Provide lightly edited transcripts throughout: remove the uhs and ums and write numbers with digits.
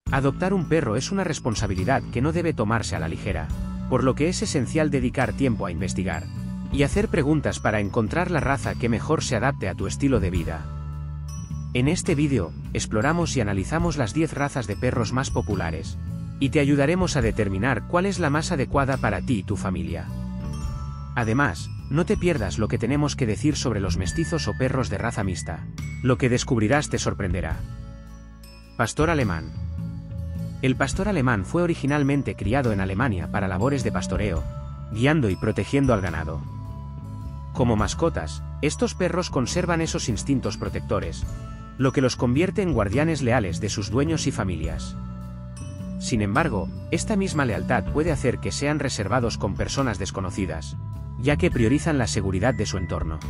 Adoptar un perro es una responsabilidad que no debe tomarse a la ligera, por lo que es esencial dedicar tiempo a investigar y hacer preguntas para encontrar la raza que mejor se adapte a tu estilo de vida. En este vídeo, exploramos y analizamos las 10 razas de perros más populares, y te ayudaremos a determinar cuál es la más adecuada para ti y tu familia. Además, no te pierdas lo que tenemos que decir sobre los mestizos o perros de raza mixta. Lo que descubrirás te sorprenderá. Pastor alemán. El pastor alemán fue originalmente criado en Alemania para labores de pastoreo, guiando y protegiendo al ganado. Como mascotas, estos perros conservan esos instintos protectores, lo que los convierte en guardianes leales de sus dueños y familias. Sin embargo, esta misma lealtad puede hacer que sean reservados con personas desconocidas, ya que priorizan la seguridad de su entorno.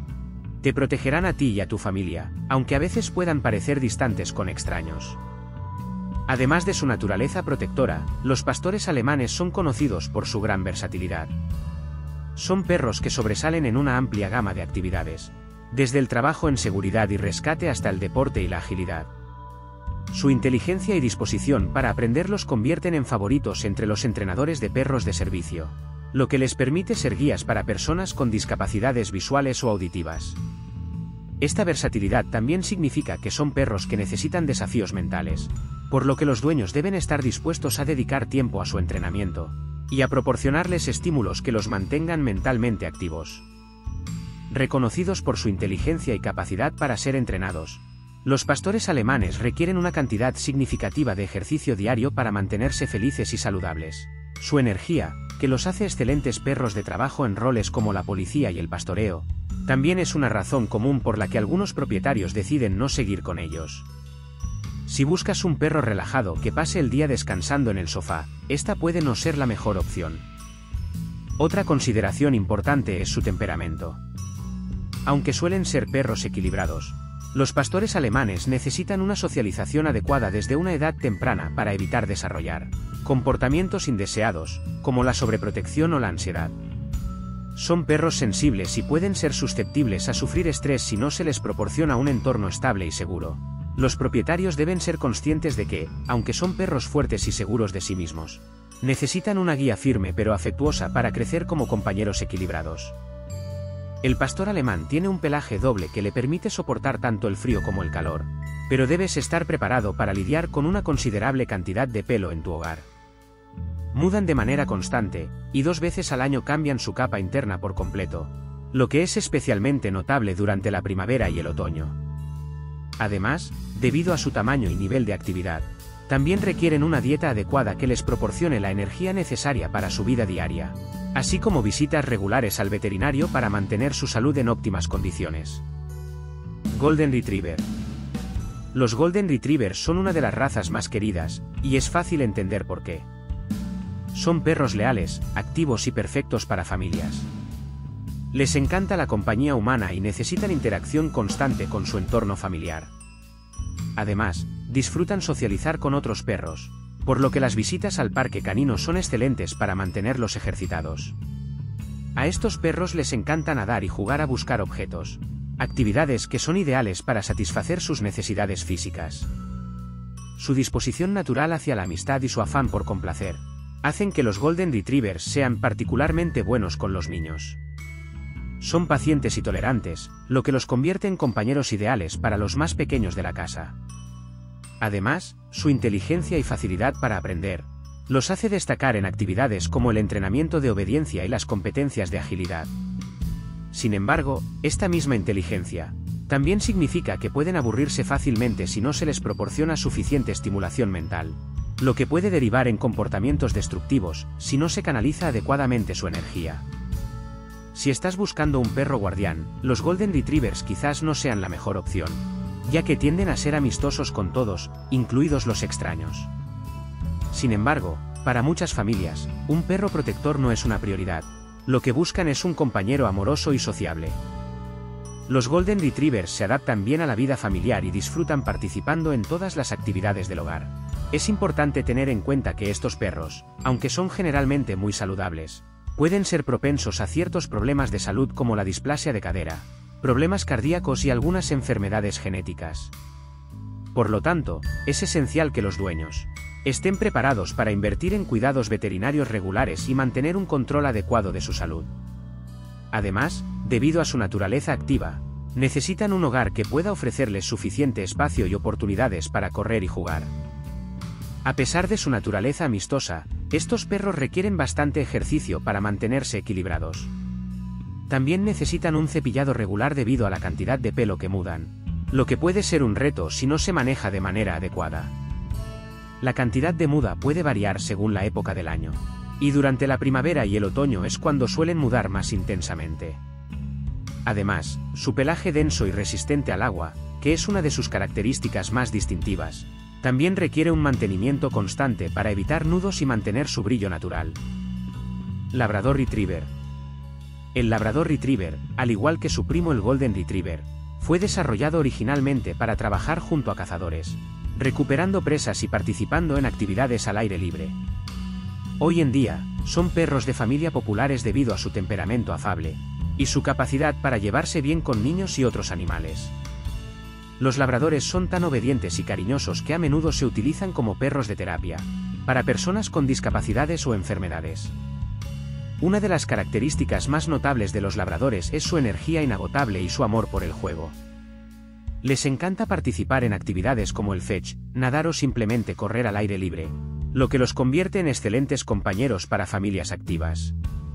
Te protegerán a ti y a tu familia, aunque a veces puedan parecer distantes con extraños. Además de su naturaleza protectora, los pastores alemanes son conocidos por su gran versatilidad. Son perros que sobresalen en una amplia gama de actividades, desde el trabajo en seguridad y rescate hasta el deporte y la agilidad. Su inteligencia y disposición para aprender los convierten en favoritos entre los entrenadores de perros de servicio, lo que les permite ser guías para personas con discapacidades visuales o auditivas. Esta versatilidad también significa que son perros que necesitan desafíos mentales, por lo que los dueños deben estar dispuestos a dedicar tiempo a su entrenamiento y a proporcionarles estímulos que los mantengan mentalmente activos. Reconocidos por su inteligencia y capacidad para ser entrenados, los pastores alemanes requieren una cantidad significativa de ejercicio diario para mantenerse felices y saludables. Su energía, que los hace excelentes perros de trabajo en roles como la policía y el pastoreo, también es una razón común por la que algunos propietarios deciden no seguir con ellos. Si buscas un perro relajado que pase el día descansando en el sofá, esta puede no ser la mejor opción. Otra consideración importante es su temperamento. Aunque suelen ser perros equilibrados, los pastores alemanes necesitan una socialización adecuada desde una edad temprana para evitar desarrollar comportamientos indeseados, como la sobreprotección o la ansiedad. Son perros sensibles y pueden ser susceptibles a sufrir estrés si no se les proporciona un entorno estable y seguro. Los propietarios deben ser conscientes de que, aunque son perros fuertes y seguros de sí mismos, necesitan una guía firme pero afectuosa para crecer como compañeros equilibrados. El pastor alemán tiene un pelaje doble que le permite soportar tanto el frío como el calor, pero debes estar preparado para lidiar con una considerable cantidad de pelo en tu hogar. Mudan de manera constante, y 2 veces al año cambian su capa interna por completo, lo que es especialmente notable durante la primavera y el otoño. Además, debido a su tamaño y nivel de actividad, también requieren una dieta adecuada que les proporcione la energía necesaria para su vida diaria, así como visitas regulares al veterinario para mantener su salud en óptimas condiciones. Golden Retriever. Los Golden Retrievers son una de las razas más queridas, y es fácil entender por qué. Son perros leales, activos y perfectos para familias. Les encanta la compañía humana y necesitan interacción constante con su entorno familiar. Además, disfrutan socializar con otros perros, por lo que las visitas al parque canino son excelentes para mantenerlos ejercitados. A estos perros les encanta nadar y jugar a buscar objetos, actividades que son ideales para satisfacer sus necesidades físicas. Su disposición natural hacia la amistad y su afán por complacer hacen que los Golden Retrievers sean particularmente buenos con los niños. Son pacientes y tolerantes, lo que los convierte en compañeros ideales para los más pequeños de la casa. Además, su inteligencia y facilidad para aprender los hace destacar en actividades como el entrenamiento de obediencia y las competencias de agilidad. Sin embargo, esta misma inteligencia también significa que pueden aburrirse fácilmente si no se les proporciona suficiente estimulación mental, lo que puede derivar en comportamientos destructivos si no se canaliza adecuadamente su energía. Si estás buscando un perro guardián, los Golden Retrievers quizás no sean la mejor opción, ya que tienden a ser amistosos con todos, incluidos los extraños. Sin embargo, para muchas familias, un perro protector no es una prioridad. Lo que buscan es un compañero amoroso y sociable. Los Golden Retrievers se adaptan bien a la vida familiar y disfrutan participando en todas las actividades del hogar. Es importante tener en cuenta que estos perros, aunque son generalmente muy saludables, pueden ser propensos a ciertos problemas de salud como la displasia de cadera, problemas cardíacos y algunas enfermedades genéticas. Por lo tanto, es esencial que los dueños estén preparados para invertir en cuidados veterinarios regulares y mantener un control adecuado de su salud. Además, debido a su naturaleza activa, necesitan un hogar que pueda ofrecerles suficiente espacio y oportunidades para correr y jugar. A pesar de su naturaleza amistosa, estos perros requieren bastante ejercicio para mantenerse equilibrados. También necesitan un cepillado regular debido a la cantidad de pelo que mudan, lo que puede ser un reto si no se maneja de manera adecuada. La cantidad de muda puede variar según la época del año, y durante la primavera y el otoño es cuando suelen mudar más intensamente. Además, su pelaje denso y resistente al agua, que es una de sus características más distintivas, también requiere un mantenimiento constante para evitar nudos y mantener su brillo natural. Labrador Retriever. El Labrador Retriever, al igual que su primo el Golden Retriever, fue desarrollado originalmente para trabajar junto a cazadores, recuperando presas y participando en actividades al aire libre. Hoy en día, son perros de familia populares debido a su temperamento afable y su capacidad para llevarse bien con niños y otros animales. Los labradores son tan obedientes y cariñosos que a menudo se utilizan como perros de terapia, para personas con discapacidades o enfermedades. Una de las características más notables de los labradores es su energía inagotable y su amor por el juego. Les encanta participar en actividades como el fetch, nadar o simplemente correr al aire libre, lo que los convierte en excelentes compañeros para familias activas.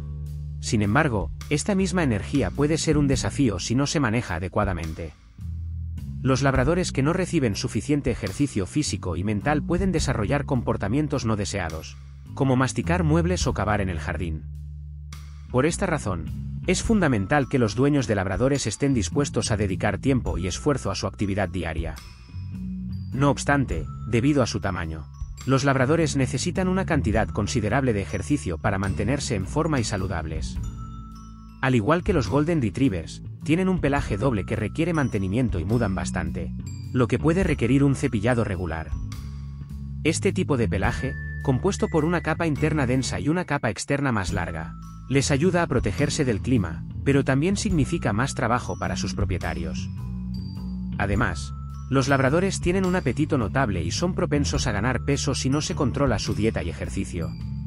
Sin embargo, esta misma energía puede ser un desafío si no se maneja adecuadamente. Los labradores que no reciben suficiente ejercicio físico y mental pueden desarrollar comportamientos no deseados, como masticar muebles o cavar en el jardín. Por esta razón, es fundamental que los dueños de labradores estén dispuestos a dedicar tiempo y esfuerzo a su actividad diaria. No obstante, debido a su tamaño, los labradores necesitan una cantidad considerable de ejercicio para mantenerse en forma y saludables. Al igual que los Golden Retrievers, tienen un pelaje doble que requiere mantenimiento y mudan bastante, lo que puede requerir un cepillado regular. Este tipo de pelaje, compuesto por una capa interna densa y una capa externa más larga, les ayuda a protegerse del clima, pero también significa más trabajo para sus propietarios. Además, los labradores tienen un apetito notable y son propensos a ganar peso si no se controla su dieta y ejercicio.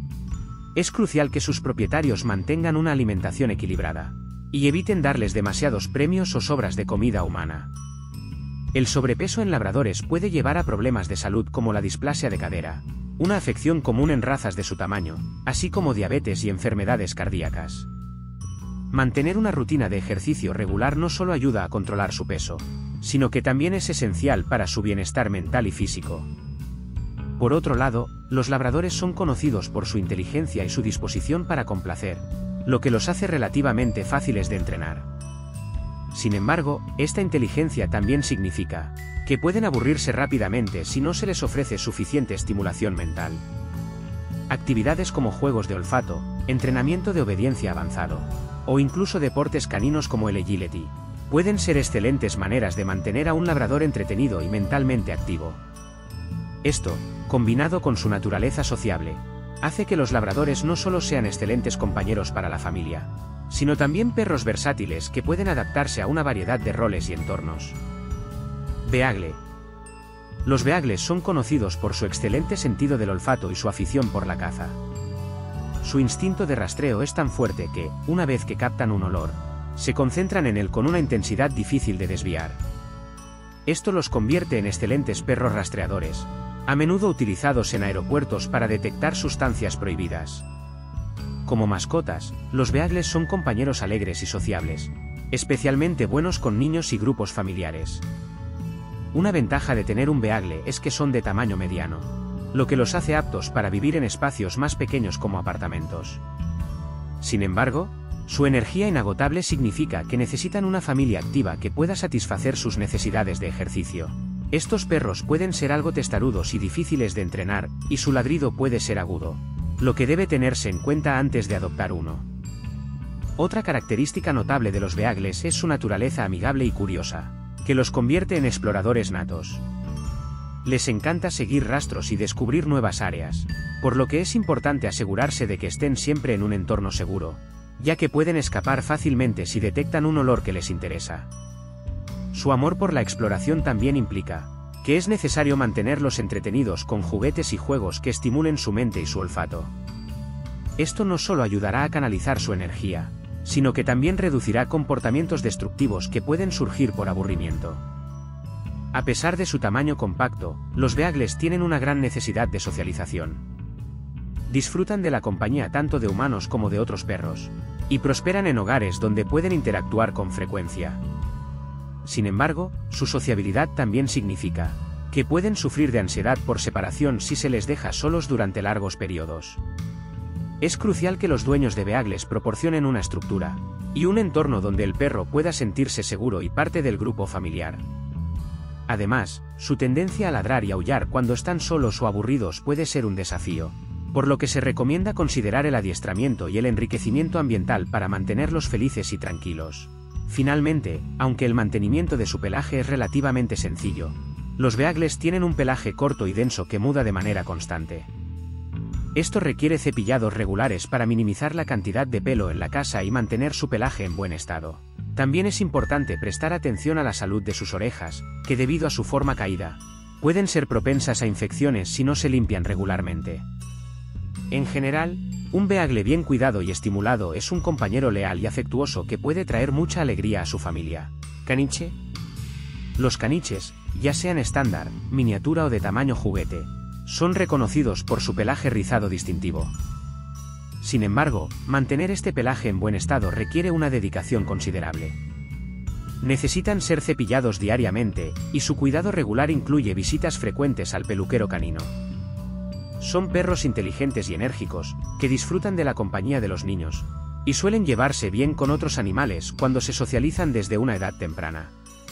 Es crucial que sus propietarios mantengan una alimentación equilibrada y eviten darles demasiados premios o sobras de comida humana. El sobrepeso en labradores puede llevar a problemas de salud como la displasia de cadera, una afección común en razas de su tamaño, así como diabetes y enfermedades cardíacas. Mantener una rutina de ejercicio regular no solo ayuda a controlar su peso, sino que también es esencial para su bienestar mental y físico. Por otro lado, los labradores son conocidos por su inteligencia y su disposición para complacer, lo que los hace relativamente fáciles de entrenar. Sin embargo, esta inteligencia también significa que pueden aburrirse rápidamente si no se les ofrece suficiente estimulación mental. Actividades como juegos de olfato, entrenamiento de obediencia avanzado, o incluso deportes caninos como el agility, pueden ser excelentes maneras de mantener a un labrador entretenido y mentalmente activo. Esto, combinado con su naturaleza sociable, hace que los labradores no solo sean excelentes compañeros para la familia, sino también perros versátiles que pueden adaptarse a una variedad de roles y entornos. Beagle. Los beagles son conocidos por su excelente sentido del olfato y su afición por la caza. Su instinto de rastreo es tan fuerte que, una vez que captan un olor, se concentran en él con una intensidad difícil de desviar. Esto los convierte en excelentes perros rastreadores, a menudo utilizados en aeropuertos para detectar sustancias prohibidas. Como mascotas, los beagles son compañeros alegres y sociables, especialmente buenos con niños y grupos familiares. Una ventaja de tener un beagle es que son de tamaño mediano, lo que los hace aptos para vivir en espacios más pequeños como apartamentos. Sin embargo, su energía inagotable significa que necesitan una familia activa que pueda satisfacer sus necesidades de ejercicio. Estos perros pueden ser algo testarudos y difíciles de entrenar, y su ladrido puede ser agudo, lo que debe tenerse en cuenta antes de adoptar uno. Otra característica notable de los beagles es su naturaleza amigable y curiosa, que los convierte en exploradores natos. Les encanta seguir rastros y descubrir nuevas áreas, por lo que es importante asegurarse de que estén siempre en un entorno seguro, ya que pueden escapar fácilmente si detectan un olor que les interesa. Su amor por la exploración también implica que es necesario mantenerlos entretenidos con juguetes y juegos que estimulen su mente y su olfato. Esto no solo ayudará a canalizar su energía, sino que también reducirá comportamientos destructivos que pueden surgir por aburrimiento. A pesar de su tamaño compacto, los beagles tienen una gran necesidad de socialización. Disfrutan de la compañía tanto de humanos como de otros perros, y prosperan en hogares donde pueden interactuar con frecuencia. Sin embargo, su sociabilidad también significa que pueden sufrir de ansiedad por separación si se les deja solos durante largos periodos. Es crucial que los dueños de beagles proporcionen una estructura y un entorno donde el perro pueda sentirse seguro y parte del grupo familiar. Además, su tendencia a ladrar y aullar cuando están solos o aburridos puede ser un desafío, por lo que se recomienda considerar el adiestramiento y el enriquecimiento ambiental para mantenerlos felices y tranquilos. Finalmente, aunque el mantenimiento de su pelaje es relativamente sencillo, los beagles tienen un pelaje corto y denso que muda de manera constante. Esto requiere cepillados regulares para minimizar la cantidad de pelo en la casa y mantener su pelaje en buen estado. También es importante prestar atención a la salud de sus orejas, que debido a su forma caída, pueden ser propensas a infecciones si no se limpian regularmente. En general, un beagle bien cuidado y estimulado es un compañero leal y afectuoso que puede traer mucha alegría a su familia. ¿Caniche? Los caniches, ya sean estándar, miniatura o de tamaño juguete, son reconocidos por su pelaje rizado distintivo. Sin embargo, mantener este pelaje en buen estado requiere una dedicación considerable. Necesitan ser cepillados diariamente, y su cuidado regular incluye visitas frecuentes al peluquero canino. Son perros inteligentes y enérgicos, que disfrutan de la compañía de los niños, y suelen llevarse bien con otros animales cuando se socializan desde una edad temprana.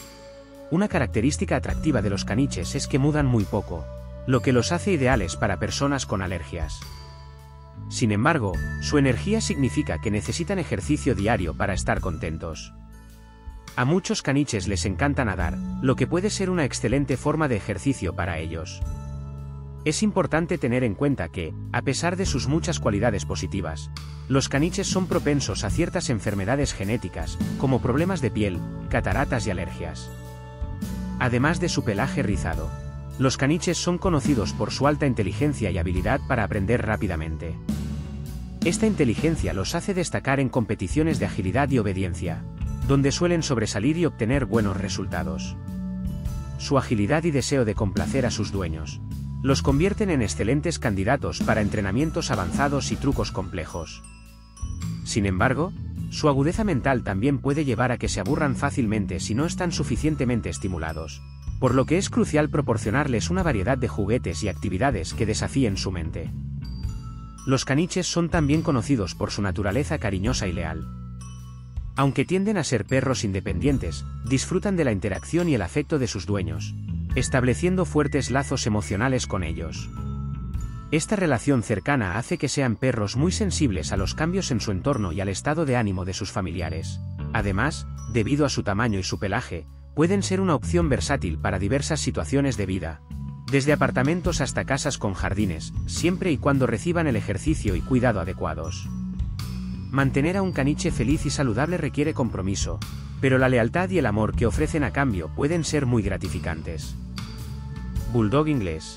Una característica atractiva de los caniches es que mudan muy poco, lo que los hace ideales para personas con alergias. Sin embargo, su energía significa que necesitan ejercicio diario para estar contentos. A muchos caniches les encanta nadar, lo que puede ser una excelente forma de ejercicio para ellos. Es importante tener en cuenta que, a pesar de sus muchas cualidades positivas, los caniches son propensos a ciertas enfermedades genéticas, como problemas de piel, cataratas y alergias. Además de su pelaje rizado, los caniches son conocidos por su alta inteligencia y habilidad para aprender rápidamente. Esta inteligencia los hace destacar en competiciones de agilidad y obediencia, donde suelen sobresalir y obtener buenos resultados. Su agilidad y deseo de complacer a sus dueños los convierten en excelentes candidatos para entrenamientos avanzados y trucos complejos. Sin embargo, su agudeza mental también puede llevar a que se aburran fácilmente si no están suficientemente estimulados, por lo que es crucial proporcionarles una variedad de juguetes y actividades que desafíen su mente. Los caniches son también conocidos por su naturaleza cariñosa y leal. Aunque tienden a ser perros independientes, disfrutan de la interacción y el afecto de sus dueños, estableciendo fuertes lazos emocionales con ellos. Esta relación cercana hace que sean perros muy sensibles a los cambios en su entorno y al estado de ánimo de sus familiares. Además, debido a su tamaño y su pelaje, pueden ser una opción versátil para diversas situaciones de vida, desde apartamentos hasta casas con jardines, siempre y cuando reciban el ejercicio y cuidado adecuados. Mantener a un caniche feliz y saludable requiere compromiso, pero la lealtad y el amor que ofrecen a cambio pueden ser muy gratificantes. Bulldog inglés.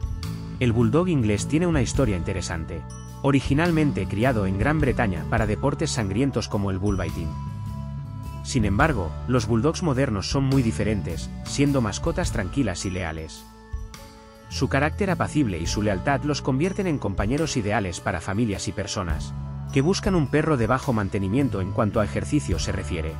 El bulldog inglés tiene una historia interesante. Originalmente criado en Gran Bretaña para deportes sangrientos como el bullfighting. Sin embargo, los bulldogs modernos son muy diferentes, siendo mascotas tranquilas y leales. Su carácter apacible y su lealtad los convierten en compañeros ideales para familias y personas que buscan un perro de bajo mantenimiento en cuanto a ejercicio se refiere.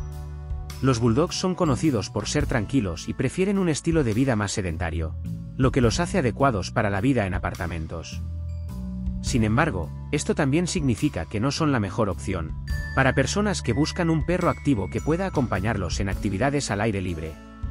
Los bulldogs son conocidos por ser tranquilos y prefieren un estilo de vida más sedentario, lo que los hace adecuados para la vida en apartamentos. Sin embargo, esto también significa que no son la mejor opción para personas que buscan un perro activo que pueda acompañarlos en actividades al aire libre.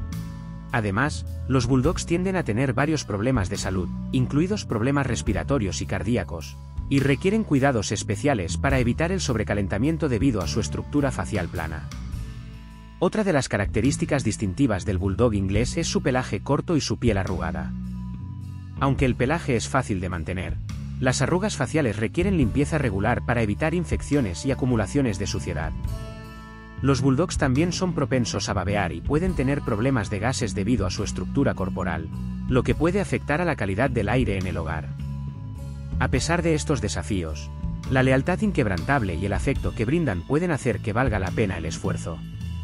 Además, los bulldogs tienden a tener varios problemas de salud, incluidos problemas respiratorios y cardíacos, y requieren cuidados especiales para evitar el sobrecalentamiento debido a su estructura facial plana. Otra de las características distintivas del bulldog inglés es su pelaje corto y su piel arrugada. Aunque el pelaje es fácil de mantener, las arrugas faciales requieren limpieza regular para evitar infecciones y acumulaciones de suciedad. Los bulldogs también son propensos a babear y pueden tener problemas de gases debido a su estructura corporal, lo que puede afectar a la calidad del aire en el hogar. A pesar de estos desafíos, la lealtad inquebrantable y el afecto que brindan pueden hacer que valga la pena el esfuerzo.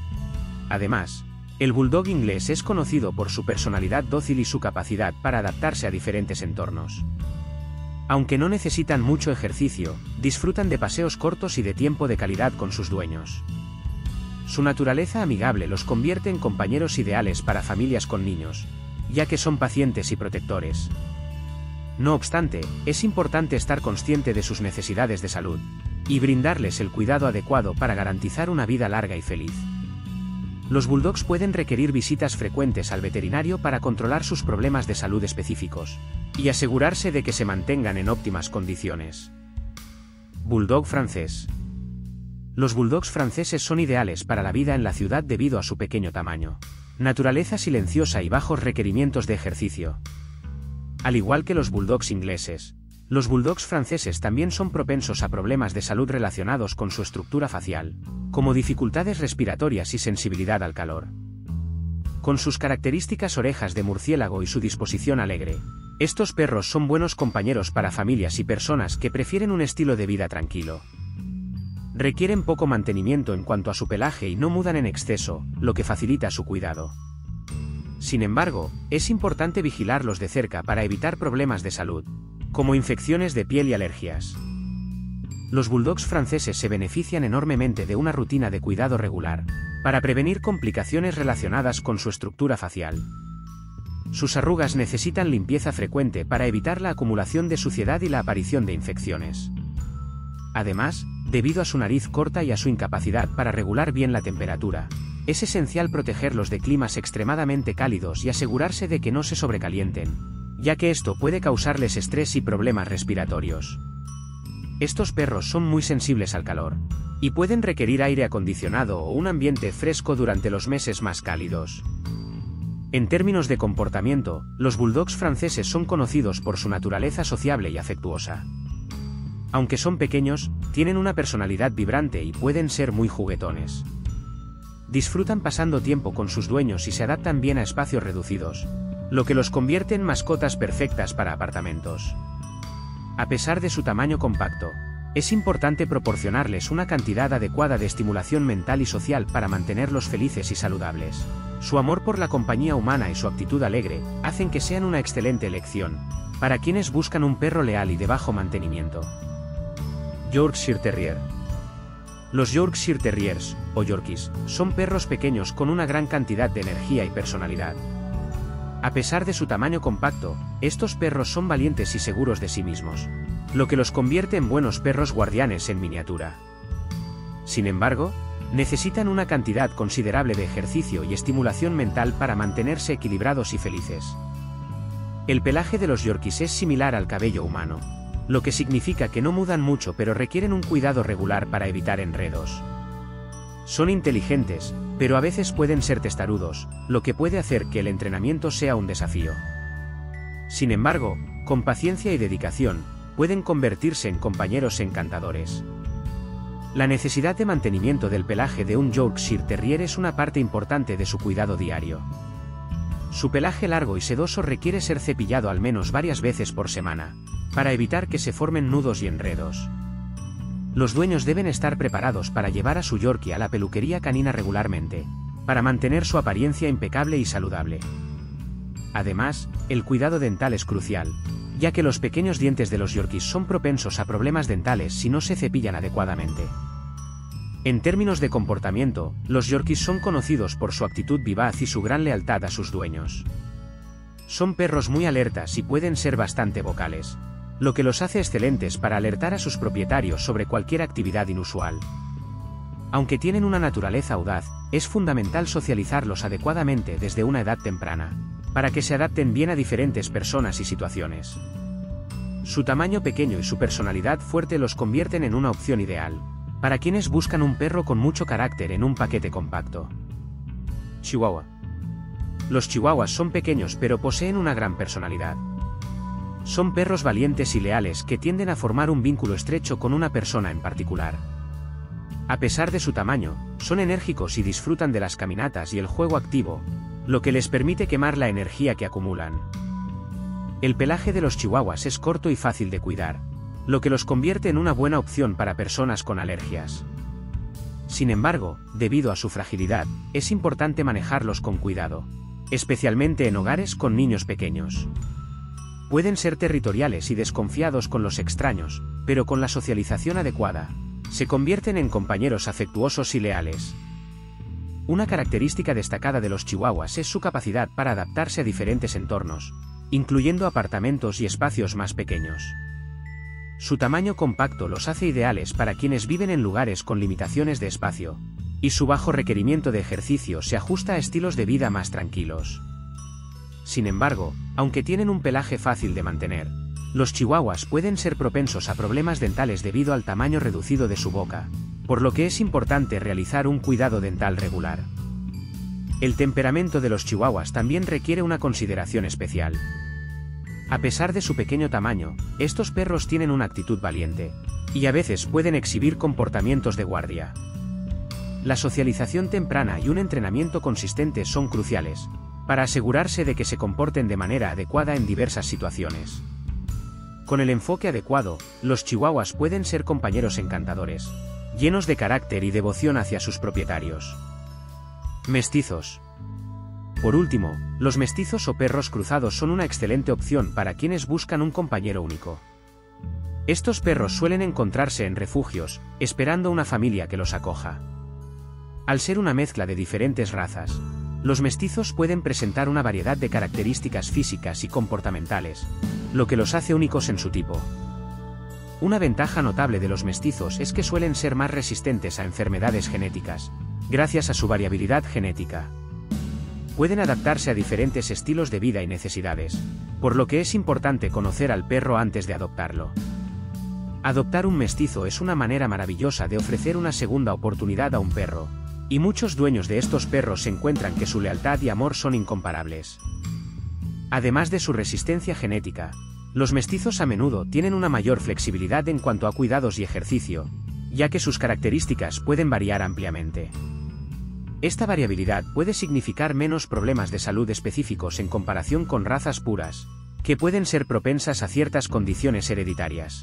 Además, el bulldog inglés es conocido por su personalidad dócil y su capacidad para adaptarse a diferentes entornos. Aunque no necesitan mucho ejercicio, disfrutan de paseos cortos y de tiempo de calidad con sus dueños. Su naturaleza amigable los convierte en compañeros ideales para familias con niños, ya que son pacientes y protectores. No obstante, es importante estar consciente de sus necesidades de salud, y brindarles el cuidado adecuado para garantizar una vida larga y feliz. Los bulldogs pueden requerir visitas frecuentes al veterinario para controlar sus problemas de salud específicos, y asegurarse de que se mantengan en óptimas condiciones. Bulldog francés. Los bulldogs franceses son ideales para la vida en la ciudad debido a su pequeño tamaño, naturaleza silenciosa y bajos requerimientos de ejercicio. Al igual que los bulldogs ingleses, los bulldogs franceses también son propensos a problemas de salud relacionados con su estructura facial, como dificultades respiratorias y sensibilidad al calor. Con sus características orejas de murciélago y su disposición alegre, estos perros son buenos compañeros para familias y personas que prefieren un estilo de vida tranquilo. Requieren poco mantenimiento en cuanto a su pelaje y no mudan en exceso, lo que facilita su cuidado. Sin embargo, es importante vigilarlos de cerca para evitar problemas de salud, como infecciones de piel y alergias. Los bulldogs franceses se benefician enormemente de una rutina de cuidado regular, para prevenir complicaciones relacionadas con su estructura facial. Sus arrugas necesitan limpieza frecuente para evitar la acumulación de suciedad y la aparición de infecciones. Además, debido a su nariz corta y a su incapacidad para regular bien la temperatura, es esencial protegerlos de climas extremadamente cálidos y asegurarse de que no se sobrecalienten, ya que esto puede causarles estrés y problemas respiratorios. Estos perros son muy sensibles al calor, y pueden requerir aire acondicionado o un ambiente fresco durante los meses más cálidos. En términos de comportamiento, los bulldogs franceses son conocidos por su naturaleza sociable y afectuosa. Aunque son pequeños, tienen una personalidad vibrante y pueden ser muy juguetones. Disfrutan pasando tiempo con sus dueños y se adaptan bien a espacios reducidos, lo que los convierte en mascotas perfectas para apartamentos. A pesar de su tamaño compacto, es importante proporcionarles una cantidad adecuada de estimulación mental y social para mantenerlos felices y saludables. Su amor por la compañía humana y su actitud alegre hacen que sean una excelente elección para quienes buscan un perro leal y de bajo mantenimiento. Yorkshire Terrier. Los Yorkshire Terriers, o Yorkies, son perros pequeños con una gran cantidad de energía y personalidad. A pesar de su tamaño compacto, estos perros son valientes y seguros de sí mismos, lo que los convierte en buenos perros guardianes en miniatura. Sin embargo, necesitan una cantidad considerable de ejercicio y estimulación mental para mantenerse equilibrados y felices. El pelaje de los Yorkies es similar al cabello humano, lo que significa que no mudan mucho pero requieren un cuidado regular para evitar enredos. Son inteligentes, pero a veces pueden ser testarudos, lo que puede hacer que el entrenamiento sea un desafío. Sin embargo, con paciencia y dedicación, pueden convertirse en compañeros encantadores. La necesidad de mantenimiento del pelaje de un Yorkshire Terrier es una parte importante de su cuidado diario. Su pelaje largo y sedoso requiere ser cepillado al menos varias veces por semana, para evitar que se formen nudos y enredos. Los dueños deben estar preparados para llevar a su Yorkie a la peluquería canina regularmente, para mantener su apariencia impecable y saludable. Además, el cuidado dental es crucial, ya que los pequeños dientes de los Yorkies son propensos a problemas dentales si no se cepillan adecuadamente. En términos de comportamiento, los Yorkies son conocidos por su actitud vivaz y su gran lealtad a sus dueños. Son perros muy alertas y pueden ser bastante vocales, lo que los hace excelentes para alertar a sus propietarios sobre cualquier actividad inusual. Aunque tienen una naturaleza audaz, es fundamental socializarlos adecuadamente desde una edad temprana, para que se adapten bien a diferentes personas y situaciones. Su tamaño pequeño y su personalidad fuerte los convierten en una opción ideal para quienes buscan un perro con mucho carácter en un paquete compacto. Chihuahua. Los chihuahuas son pequeños pero poseen una gran personalidad. Son perros valientes y leales que tienden a formar un vínculo estrecho con una persona en particular. A pesar de su tamaño, son enérgicos y disfrutan de las caminatas y el juego activo, lo que les permite quemar la energía que acumulan. El pelaje de los chihuahuas es corto y fácil de cuidar, lo que los convierte en una buena opción para personas con alergias. Sin embargo, debido a su fragilidad, es importante manejarlos con cuidado, especialmente en hogares con niños pequeños. Pueden ser territoriales y desconfiados con los extraños, pero con la socialización adecuada, se convierten en compañeros afectuosos y leales. Una característica destacada de los chihuahuas es su capacidad para adaptarse a diferentes entornos, incluyendo apartamentos y espacios más pequeños. Su tamaño compacto los hace ideales para quienes viven en lugares con limitaciones de espacio, y su bajo requerimiento de ejercicio se ajusta a estilos de vida más tranquilos. Sin embargo, aunque tienen un pelaje fácil de mantener, los chihuahuas pueden ser propensos a problemas dentales debido al tamaño reducido de su boca, por lo que es importante realizar un cuidado dental regular. El temperamento de los chihuahuas también requiere una consideración especial. A pesar de su pequeño tamaño, estos perros tienen una actitud valiente, y a veces pueden exhibir comportamientos de guardia. La socialización temprana y un entrenamiento consistente son cruciales, para asegurarse de que se comporten de manera adecuada en diversas situaciones. Con el enfoque adecuado, los chihuahuas pueden ser compañeros encantadores, llenos de carácter y devoción hacia sus propietarios. Mestizos. Por último, los mestizos o perros cruzados son una excelente opción para quienes buscan un compañero único. Estos perros suelen encontrarse en refugios, esperando una familia que los acoja. Al ser una mezcla de diferentes razas, los mestizos pueden presentar una variedad de características físicas y comportamentales, lo que los hace únicos en su tipo. Una ventaja notable de los mestizos es que suelen ser más resistentes a enfermedades genéticas, gracias a su variabilidad genética. Pueden adaptarse a diferentes estilos de vida y necesidades, por lo que es importante conocer al perro antes de adoptarlo. Adoptar un mestizo es una manera maravillosa de ofrecer una segunda oportunidad a un perro, y muchos dueños de estos perros encuentran que su lealtad y amor son incomparables. Además de su resistencia genética, los mestizos a menudo tienen una mayor flexibilidad en cuanto a cuidados y ejercicio, ya que sus características pueden variar ampliamente. Esta variabilidad puede significar menos problemas de salud específicos en comparación con razas puras, que pueden ser propensas a ciertas condiciones hereditarias.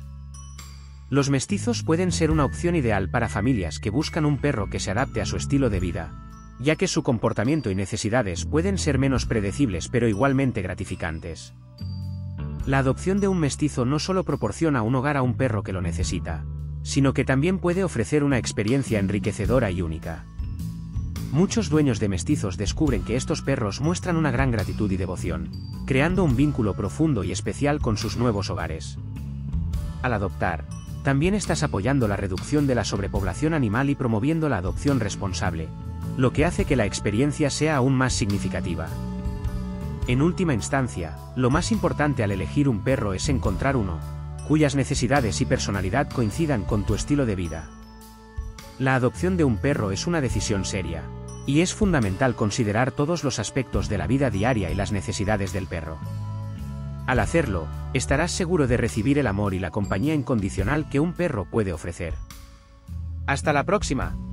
Los mestizos pueden ser una opción ideal para familias que buscan un perro que se adapte a su estilo de vida, ya que su comportamiento y necesidades pueden ser menos predecibles pero igualmente gratificantes. La adopción de un mestizo no solo proporciona un hogar a un perro que lo necesita, sino que también puede ofrecer una experiencia enriquecedora y única. Muchos dueños de mestizos descubren que estos perros muestran una gran gratitud y devoción, creando un vínculo profundo y especial con sus nuevos hogares. Al adoptar, también estás apoyando la reducción de la sobrepoblación animal y promoviendo la adopción responsable, lo que hace que la experiencia sea aún más significativa. En última instancia, lo más importante al elegir un perro es encontrar uno, cuyas necesidades y personalidad coincidan con tu estilo de vida. La adopción de un perro es una decisión seria, y es fundamental considerar todos los aspectos de la vida diaria y las necesidades del perro. Al hacerlo, estarás seguro de recibir el amor y la compañía incondicional que un perro puede ofrecer. ¡Hasta la próxima!